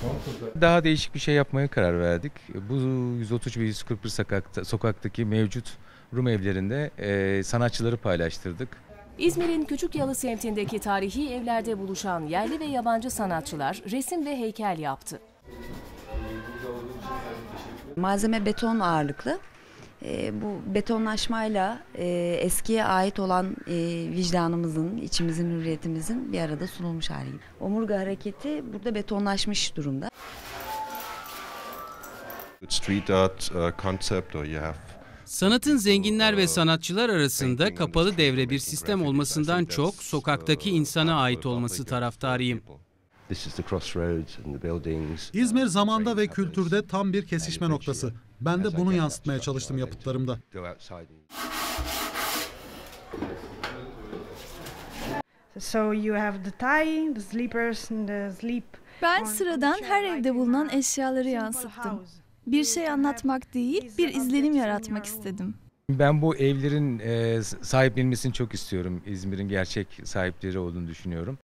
Daha değişik bir şey yapmaya karar verdik. Bu 130 ve 141 sokaktaki mevcut Rum evlerinde sanatçıları paylaştırdık. İzmir'in Küçükyalı semtindeki tarihi evlerde buluşan yerli ve yabancı sanatçılar resim ve heykel yaptı. Malzeme beton ağırlıklı. Bu betonlaşmayla eskiye ait olan vicdanımızın, içimizin, hürriyetimizin bir arada sunulmuş hali. Omurga hareketi burada betonlaşmış durumda. Street art concept or you have Sanatın zenginler ve sanatçılar arasında kapalı devre bir sistem olmasından çok sokaktaki insana ait olması taraftarıyım. İzmir zamanda ve kültürde tam bir kesişme noktası. Ben de bunu yansıtmaya çalıştım yapıtlarımda. So you have the tie, the sleepers and the sleep. Ben sıradan her evde bulunan eşyaları yansıttım. Bir şey anlatmak değil, bir izlenim yaratmak istedim. Ben bu evlerin sahiplenilmesini çok istiyorum. İzmir'in gerçek sahipleri olduğunu düşünüyorum.